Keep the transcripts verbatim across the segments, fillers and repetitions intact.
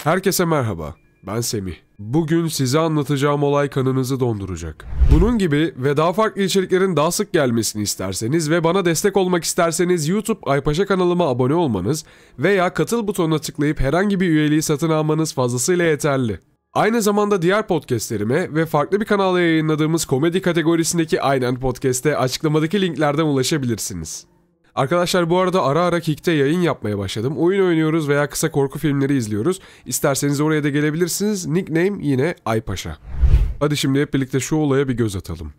Herkese merhaba, ben Semih. Bugün size anlatacağım olay kanınızı donduracak. Bunun gibi ve daha farklı içeriklerin daha sık gelmesini isterseniz ve bana destek olmak isterseniz YouTube Aypaşa kanalıma abone olmanız veya katıl butonuna tıklayıp herhangi bir üyeliği satın almanız fazlasıyla yeterli. Aynı zamanda diğer podcastlerime ve farklı bir kanalda yayınladığımız komedi kategorisindeki Aynen Podcast'e açıklamadaki linklerden ulaşabilirsiniz. Arkadaşlar bu arada ara ara Kick'te yayın yapmaya başladım. Oyun oynuyoruz veya kısa korku filmleri izliyoruz. İsterseniz oraya da gelebilirsiniz. Nickname yine Aypaşa. Hadi şimdi hep birlikte şu olaya bir göz atalım.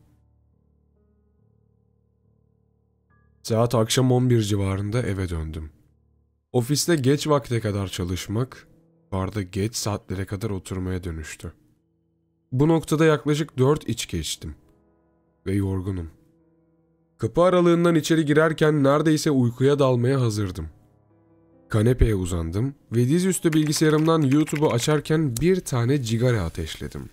Saat akşam on bir civarında eve döndüm. Ofiste geç vakte kadar çalışmak, barda geç saatlere kadar oturmaya dönüştü. Bu noktada yaklaşık dört içki içtim. Ve yorgunum. Kapı aralığından içeri girerken neredeyse uykuya dalmaya hazırdım. Kanepeye uzandım ve dizüstü bilgisayarımdan YouTube'u açarken bir tane cigara ateşledim.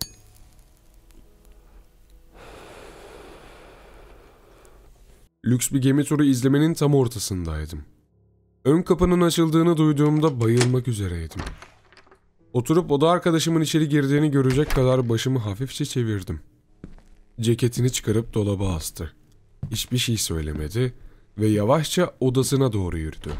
Lüks bir gemi turu izlemenin tam ortasındaydım. Ön kapının açıldığını duyduğumda bayılmak üzereydim. Oturup oda arkadaşımın içeri girdiğini görecek kadar başımı hafifçe çevirdim. Ceketini çıkarıp dolaba astı. Hiçbir şey söylemedi ve yavaşça odasına doğru yürüdü.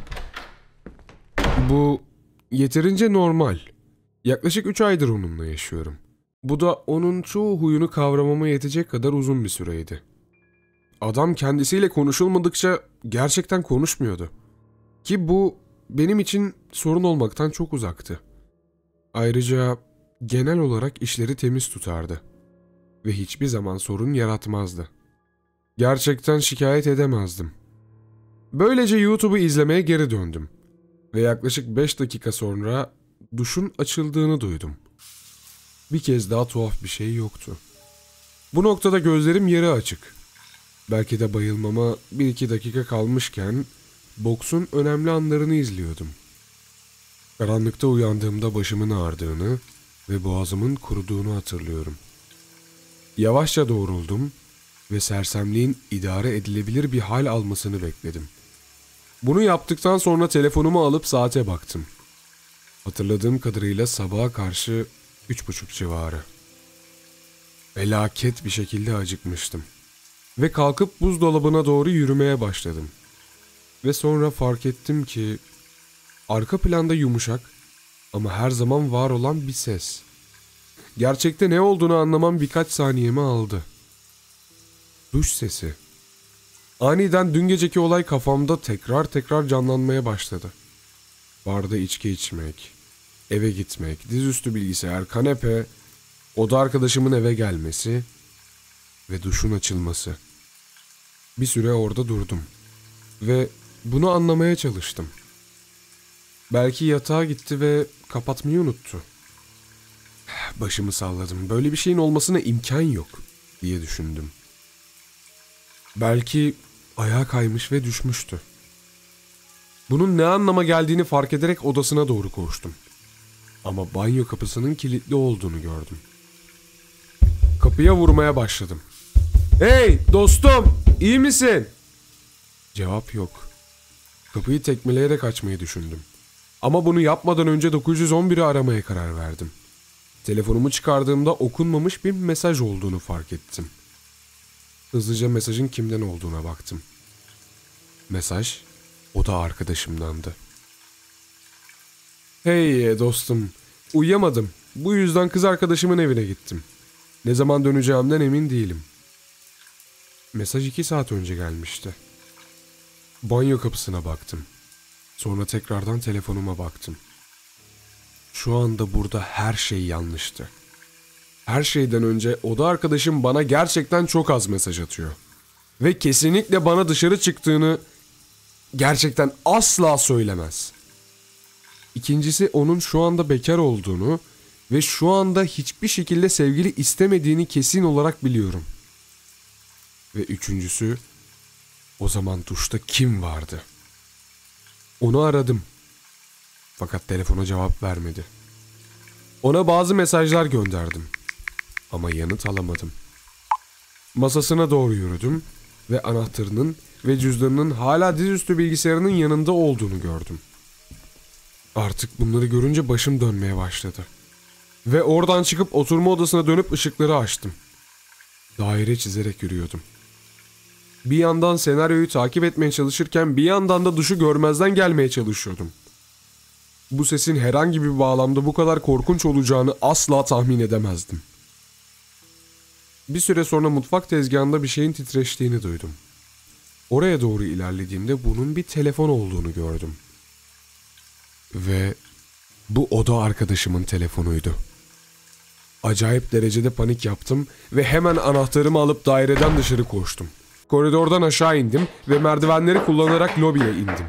Bu yeterince normal. Yaklaşık üç aydır onunla yaşıyorum. Bu da onun çoğu huyunu kavramama yetecek kadar uzun bir süreydi. Adam kendisiyle konuşulmadıkça gerçekten konuşmuyordu. Ki bu benim için sorun olmaktan çok uzaktı. Ayrıca genel olarak işleri temiz tutardı. Ve hiçbir zaman sorun yaratmazdı. Gerçekten şikayet edemezdim. Böylece YouTube'u izlemeye geri döndüm. Ve yaklaşık beş dakika sonra duşun açıldığını duydum. Bir kez daha tuhaf bir şey yoktu. Bu noktada gözlerim yarı açık. Belki de bayılmama bir iki dakika kalmışken boksun önemli anlarını izliyordum. Karanlıkta uyandığımda başımın ağrıdığını ve boğazımın kuruduğunu hatırlıyorum. Yavaşça doğruldum ve sersemliğin idare edilebilir bir hal almasını bekledim. Bunu yaptıktan sonra telefonumu alıp saate baktım. Hatırladığım kadarıyla sabaha karşı üç buçuk civarı. Felaket bir şekilde acıkmıştım. Ve kalkıp buzdolabına doğru yürümeye başladım. Ve sonra fark ettim ki arka planda yumuşak ama her zaman var olan bir ses. Gerçekte ne olduğunu anlamam birkaç saniyemi aldı. Duş sesi. Aniden dün geceki olay kafamda tekrar tekrar canlanmaya başladı. Barda içki içmek, eve gitmek, dizüstü bilgisayar, kanepe, oda arkadaşımın eve gelmesi ve duşun açılması. Bir süre orada durdum ve bunu anlamaya çalıştım. Belki yatağa gitti ve kapatmayı unuttu. Başımı salladım. Böyle bir şeyin olmasına imkan yok diye düşündüm. Belki ayağa kaymış ve düşmüştü. Bunun ne anlama geldiğini fark ederek odasına doğru koştum. Ama banyo kapısının kilitli olduğunu gördüm. Kapıya vurmaya başladım. "Hey dostum, iyi misin?" Cevap yok. Kapıyı tekmeleyerek açmayı düşündüm. Ama bunu yapmadan önce dokuz yüz on bir'i aramaya karar verdim. Telefonumu çıkardığımda okunmamış bir mesaj olduğunu fark ettim. Hızlıca mesajın kimden olduğuna baktım. Mesaj, oda arkadaşımdandı. "Hey dostum, uyuyamadım. Bu yüzden kız arkadaşımın evine gittim. Ne zaman döneceğimden emin değilim." Mesaj iki saat önce gelmişti. Banyo kapısına baktım. Sonra tekrardan telefonuma baktım. Şu anda burada her şey yanlıştı. Her şeyden önce oda arkadaşım bana gerçekten çok az mesaj atıyor. Ve kesinlikle bana dışarı çıktığını gerçekten asla söylemez. İkincisi onun şu anda bekar olduğunu ve şu anda hiçbir şekilde sevgili istemediğini kesin olarak biliyorum. Ve üçüncüsü, o zaman duşta kim vardı? Onu aradım. Fakat telefona cevap vermedi. Ona bazı mesajlar gönderdim. Ama yanıt alamadım. Masasına doğru yürüdüm ve anahtarının ve cüzdanının hala dizüstü bilgisayarının yanında olduğunu gördüm. Artık bunları görünce başım dönmeye başladı. Ve oradan çıkıp oturma odasına dönüp ışıkları açtım. Daire çizerek yürüyordum. Bir yandan senaryoyu takip etmeye çalışırken bir yandan da duşu görmezden gelmeye çalışıyordum. Bu sesin herhangi bir bağlamda bu kadar korkunç olacağını asla tahmin edemezdim. Bir süre sonra mutfak tezgahında bir şeyin titreştiğini duydum. Oraya doğru ilerlediğimde bunun bir telefon olduğunu gördüm. Ve bu oda arkadaşımın telefonuydu. Acayip derecede panik yaptım ve hemen anahtarımı alıp daireden dışarı koştum. Koridordan aşağı indim ve merdivenleri kullanarak lobiye indim.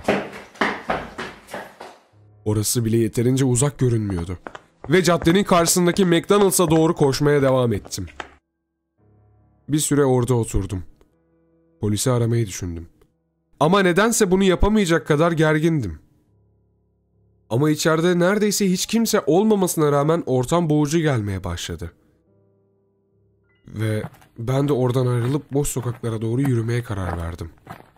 Orası bile yeterince uzak görünmüyordu. Ve caddenin karşısındaki McDonald's'a doğru koşmaya devam ettim. Bir süre orada oturdum. Polisi aramayı düşündüm. Ama nedense bunu yapamayacak kadar gergindim. Ama içeride neredeyse hiç kimse olmamasına rağmen ortam boğucu gelmeye başladı. Ve ben de oradan ayrılıp boş sokaklara doğru yürümeye karar verdim.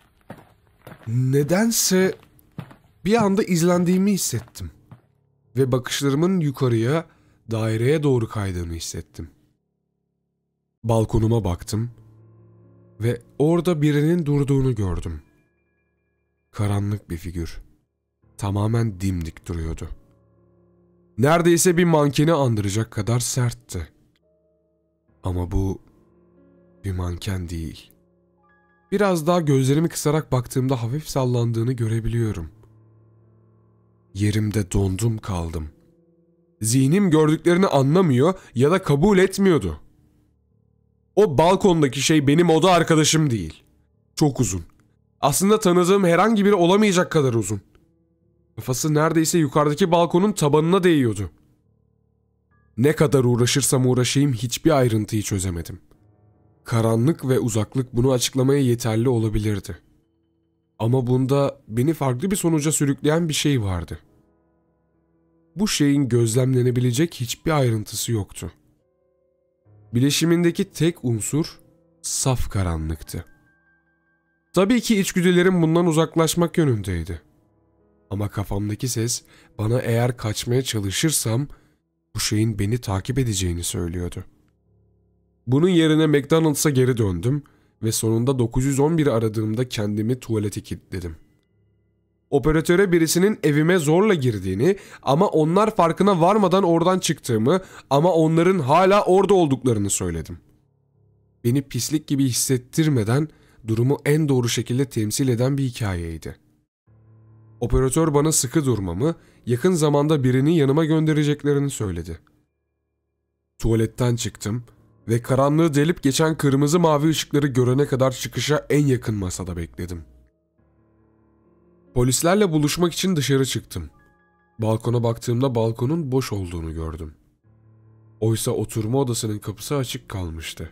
Nedense bir anda izlendiğimi hissettim. Ve bakışlarımın yukarıya, daireye doğru kaydığını hissettim. Balkonuma baktım ve orada birinin durduğunu gördüm. Karanlık bir figür. Tamamen dimdik duruyordu. Neredeyse bir mankeni andıracak kadar sertti. Ama bu bir manken değil. Biraz daha gözlerimi kısarak baktığımda hafif sallandığını görebiliyorum. Yerimde dondum kaldım. Zihnim gördüklerini anlamıyor ya da kabul etmiyordu. O balkondaki şey benim oda arkadaşım değil. Çok uzun. Aslında tanıdığım herhangi biri olamayacak kadar uzun. Kafası neredeyse yukarıdaki balkonun tabanına değiyordu. Ne kadar uğraşırsam uğraşayım hiçbir ayrıntıyı çözemedim. Karanlık ve uzaklık bunu açıklamaya yeterli olabilirdi. Ama bunda beni farklı bir sonuca sürükleyen bir şey vardı. Bu şeyin gözlemlenebilecek hiçbir ayrıntısı yoktu. Bileşimindeki tek unsur saf karanlıktı. Tabii ki içgüdülerim bundan uzaklaşmak yönündeydi. Ama kafamdaki ses bana eğer kaçmaya çalışırsam bu şeyin beni takip edeceğini söylüyordu. Bunun yerine McDonald's'a geri döndüm ve sonunda dokuz yüz on biri aradığımda kendimi tuvalete kilitledim. Operatöre birisinin evime zorla girdiğini ama onlar farkına varmadan oradan çıktığımı ama onların hala orada olduklarını söyledim. Beni pislik gibi hissettirmeden durumu en doğru şekilde temsil eden bir hikayeydi. Operatör bana sıkı durmamı, yakın zamanda birini yanıma göndereceklerini söyledi. Tuvaletten çıktım ve karanlığı delip geçen kırmızı mavi ışıkları görene kadar çıkışa en yakın masada bekledim. Polislerle buluşmak için dışarı çıktım. Balkona baktığımda balkonun boş olduğunu gördüm. Oysa oturma odasının kapısı açık kalmıştı.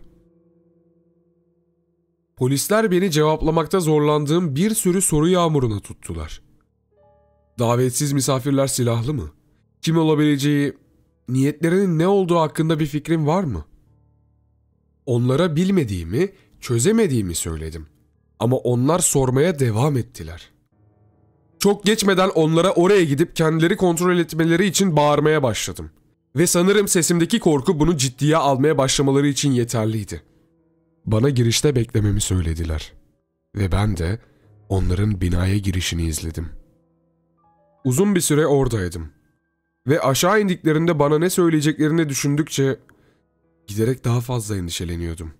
Polisler beni cevaplamakta zorlandığım bir sürü soru yağmuruna tuttular. Davetsiz misafirler silahlı mı? Kim olabileceği, niyetlerinin ne olduğu hakkında bir fikrim var mı? Onlara bilmediğimi, çözemediğimi söyledim. Ama onlar sormaya devam ettiler. Çok geçmeden onlara oraya gidip kendileri kontrol etmeleri için bağırmaya başladım. Ve sanırım sesimdeki korku bunu ciddiye almaya başlamaları için yeterliydi. Bana girişte beklememi söylediler. Ve ben de onların binaya girişini izledim. Uzun bir süre oradaydım. Ve aşağı indiklerinde bana ne söyleyeceklerini düşündükçe giderek daha fazla endişeleniyordum.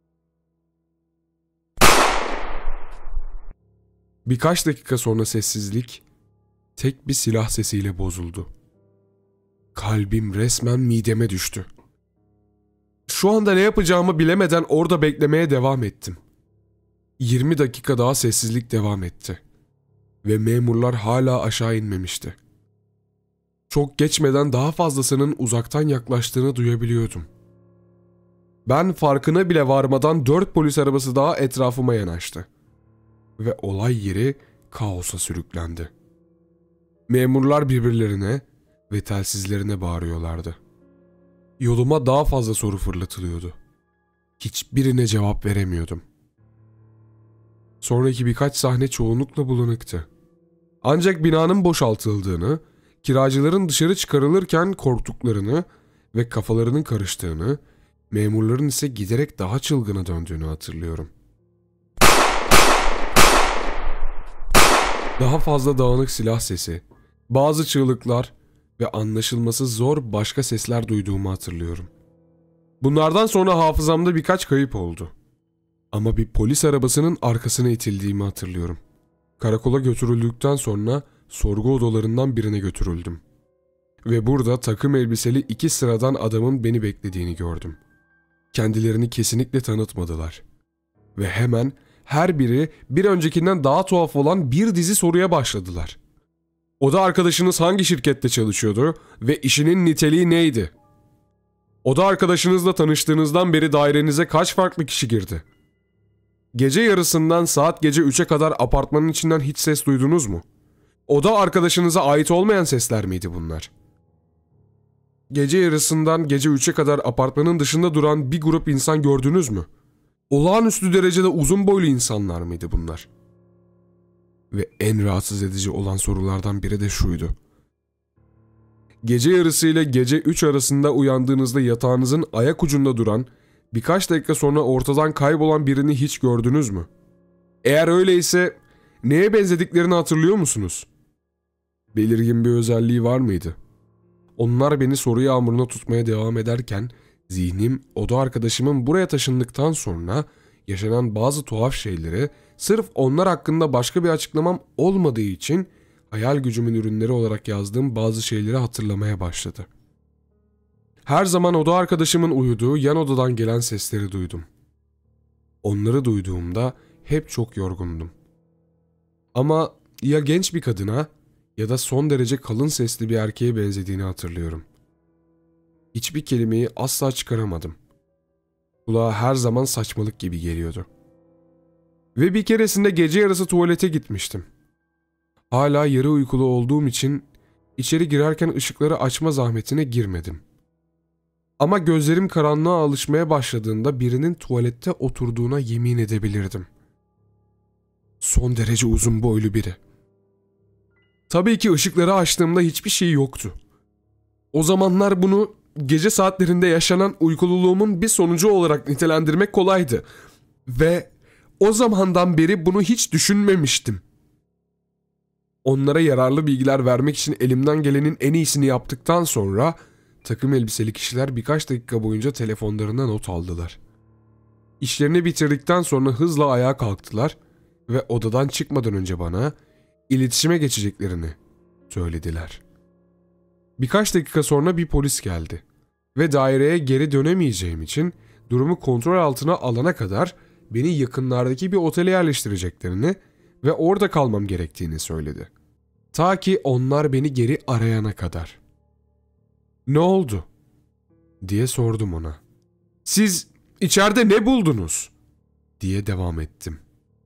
Birkaç dakika sonra sessizlik tek bir silah sesiyle bozuldu. Kalbim resmen mideme düştü. Şu anda ne yapacağımı bilemeden orada beklemeye devam ettim. yirmi dakika daha sessizlik devam etti. Ve memurlar hala aşağı inmemişti. Çok geçmeden daha fazlasının uzaktan yaklaştığını duyabiliyordum. Ben farkına bile varmadan dört polis arabası daha etrafıma yanaştı. Ve olay yeri kaosa sürüklendi. Memurlar birbirlerine ve telsizlerine bağırıyorlardı. Yoluma daha fazla soru fırlatılıyordu. Hiçbirine cevap veremiyordum. Sonraki birkaç sahne çoğunlukla bulanıktı. Ancak binanın boşaltıldığını, kiracıların dışarı çıkarılırken korktuklarını ve kafalarının karıştığını, memurların ise giderek daha çılgına döndüğünü hatırlıyorum. Daha fazla dağınık silah sesi, bazı çığlıklar ve anlaşılması zor başka sesler duyduğumu hatırlıyorum. Bunlardan sonra hafızamda birkaç kayıp oldu. Ama bir polis arabasının arkasına itildiğimi hatırlıyorum. Karakola götürüldükten sonra sorgu odalarından birine götürüldüm. Ve burada takım elbiseli iki sıradan adamın beni beklediğini gördüm. Kendilerini kesinlikle tanıtmadılar. Ve hemen her biri bir öncekinden daha tuhaf olan bir dizi soruya başladılar. Oda arkadaşınız hangi şirkette çalışıyordu ve işinin niteliği neydi? Oda arkadaşınızla tanıştığınızdan beri dairenize kaç farklı kişi girdi? Gece yarısından saat gece üçe kadar apartmanın içinden hiç ses duydunuz mu? Oda arkadaşınıza ait olmayan sesler miydi bunlar? Gece yarısından gece üçe kadar apartmanın dışında duran bir grup insan gördünüz mü? Olağanüstü derecede uzun boylu insanlar mıydı bunlar? Ve en rahatsız edici olan sorulardan biri de şuydu. Gece yarısı ile gece üç arasında uyandığınızda yatağınızın ayak ucunda duran, birkaç dakika sonra ortadan kaybolan birini hiç gördünüz mü? Eğer öyleyse neye benzediklerini hatırlıyor musunuz? Belirgin bir özelliği var mıydı? Onlar beni soru yağmuruna tutmaya devam ederken zihnim oda arkadaşımın buraya taşındıktan sonra yaşanan bazı tuhaf şeyleri sırf onlar hakkında başka bir açıklamam olmadığı için hayal gücümün ürünleri olarak yazdığım bazı şeyleri hatırlamaya başladı. Her zaman oda arkadaşımın uyuduğu yan odadan gelen sesleri duydum. Onları duyduğumda hep çok yorgundum. Ama ya genç bir kadına ya da son derece kalın sesli bir erkeğe benzediğini hatırlıyorum. Hiçbir kelimeyi asla çıkaramadım. Kulağa her zaman saçmalık gibi geliyordu. Ve bir keresinde gece yarısı tuvalete gitmiştim. Hala yarı uykulu olduğum için içeri girerken ışıkları açma zahmetine girmedim. Ama gözlerim karanlığa alışmaya başladığında birinin tuvalette oturduğuna yemin edebilirdim. Son derece uzun boylu biri. Tabii ki ışıkları açtığımda hiçbir şey yoktu. O zamanlar bunu gece saatlerinde yaşanan uykululuğumun bir sonucu olarak nitelendirmek kolaydı. Ve o zamandan beri bunu hiç düşünmemiştim. Onlara yararlı bilgiler vermek için elimden gelenin en iyisini yaptıktan sonra takım elbiseli kişiler birkaç dakika boyunca telefonlarına not aldılar. İşlerini bitirdikten sonra hızla ayağa kalktılar ve odadan çıkmadan önce bana iletişime geçeceklerini söylediler. Birkaç dakika sonra bir polis geldi ve daireye geri dönemeyeceğim için durumu kontrol altına alana kadar beni yakınlardaki bir otele yerleştireceklerini ve orada kalmam gerektiğini söyledi. Ta ki onlar beni geri arayana kadar. "Ne oldu?" diye sordum ona. "Siz içeride ne buldunuz?" diye devam ettim.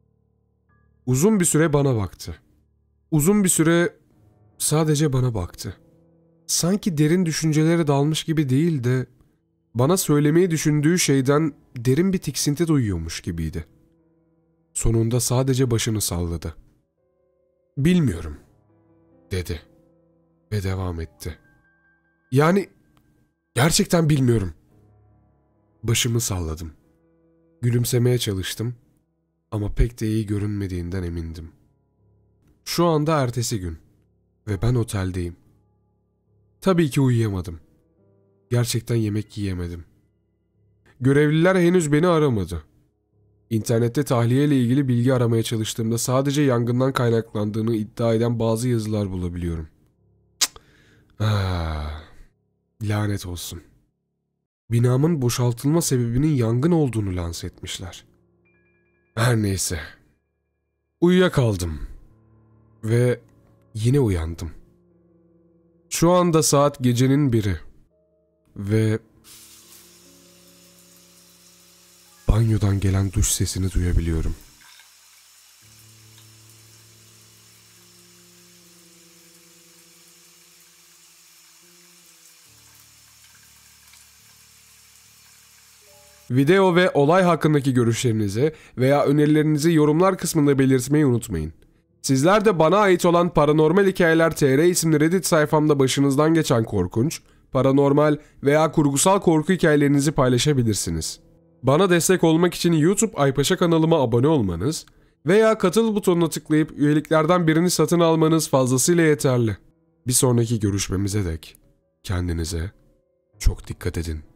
Uzun bir süre bana baktı. Uzun bir süre sadece bana baktı. Sanki derin düşüncelere dalmış gibi değil de bana söylemeyi düşündüğü şeyden derin bir tiksinti duyuyormuş gibiydi. Sonunda sadece başını salladı. "Bilmiyorum," dedi ve devam etti. "Yani gerçekten bilmiyorum." Başımı salladım. Gülümsemeye çalıştım ama pek de iyi görünmediğinden emindim. Şu anda ertesi gün ve ben oteldeyim. Tabii ki uyuyamadım. Gerçekten yemek yiyemedim. Görevliler henüz beni aramadı. İnternette tahliye ile ilgili bilgi aramaya çalıştığımda sadece yangından kaynaklandığını iddia eden bazı yazılar bulabiliyorum. Cık. Ah, lanet olsun. Binamın boşaltılma sebebinin yangın olduğunu lanse etmişler. Her neyse. Uyuyakaldım. Ve yine uyandım. Şu anda saat gecenin biri. Ve banyodan gelen duş sesini duyabiliyorum. Video ve olay hakkındaki görüşlerinizi veya önerilerinizi yorumlar kısmında belirtmeyi unutmayın. Siz Sizler de bana ait olan Paranormal Hikayeler T R isimli Reddit sayfamda başınızdan geçen korkunç, paranormal veya kurgusal korku hikayelerinizi paylaşabilirsiniz. Bana destek olmak için YouTube Aypaşa kanalıma abone olmanız veya katıl butonuna tıklayıp üyeliklerden birini satın almanız fazlasıyla yeterli. Bir sonraki görüşmemize dek kendinize çok dikkat edin.